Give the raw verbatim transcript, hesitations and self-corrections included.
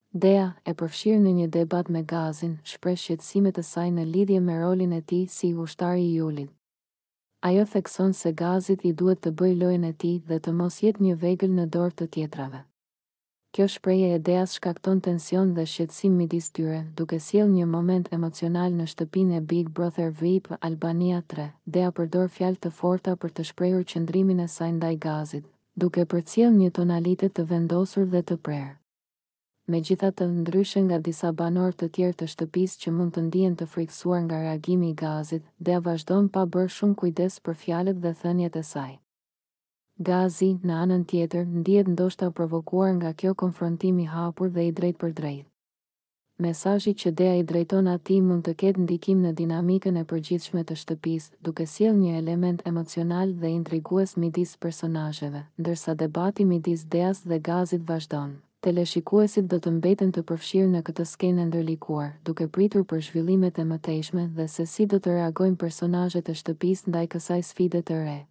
Dea, e përfshirë në një debat me Gazin, shpreh shqetësimet e saj në lidhje me rolin e tij si ushtari i Julit. Ajo thekson se Gazit i duhet të bëjë lojën e tij dhe të mos jetë një vegël në dorë të tjetrave. Kjo shprehje e Deas shkakton tension dhe shqetësim midis tyre, duke sjellë një moment emocional në shtëpinë e Big Brother Vip Albania tre. Dea përdor fjalë të forta për të shprehur qëndrimin e saj ndaj Gazit, duke përcjellë një tonalitet të vendosur dhe të prerë. Megjithatë, ndryshe nga disa banorë të tjerë të shtëpisë që mund të ndihen të frikësuar nga reagimi i Gazit, Dea vazhdon pa bërë shumë kujdes për fjalët dhe thënjet e saj. Gazi, në anën tjetër, ndihet ndoshta provokuar nga kjo konfrontim i hapur dhe i drejtë për drejtë. Mesazhi që Dea i drejton atij mund të ketë ndikim në dinamikën e përgjithshme të shtëpisë, duke sjellë një element emocional dhe intrigues midis personazheve, ndërsa debati midis Deas dhe Gazit vazhdon. Teleshikuesit do të mbeten të përfshirë në këtë skenë ndërlikuar, duke pritur për zhvillimet e mëtejshme dhe se si do të reagojnë personazhet e shtëpisë ndaj kësaj sfide të re.